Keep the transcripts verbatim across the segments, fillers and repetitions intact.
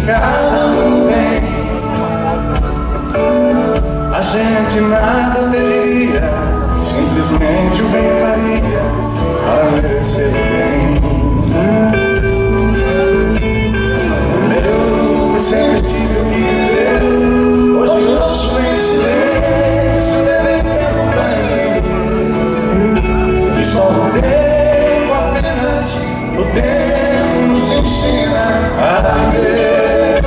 cada um tem. A gente nada pediria, simplesmente o bem faria para merecer o bem. Eu sempre tive o que dizer, hoje ouço em silêncio, levei tempo pra mim. E só o tempo, apenas o tempo nos ensina a viver.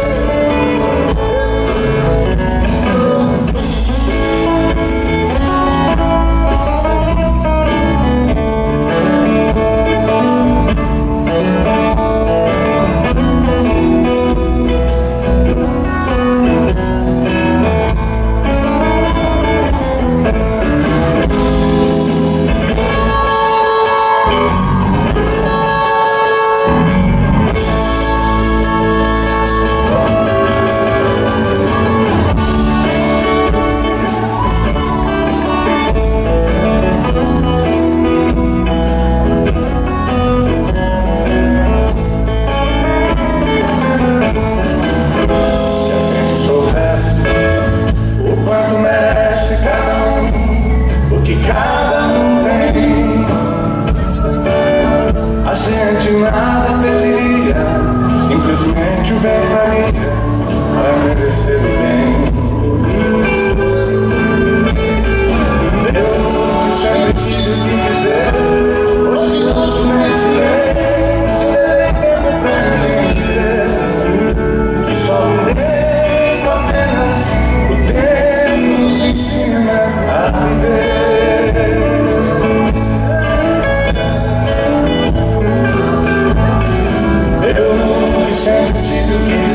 Nada pediria, simplesmente o bem faria para merecer o bem. Eu sempre tive o que dizer, hoje ouço em silêncio, levei tempo pra entender que só o tempo, apenas o tempo nos ensina a viver. Sempre tive o que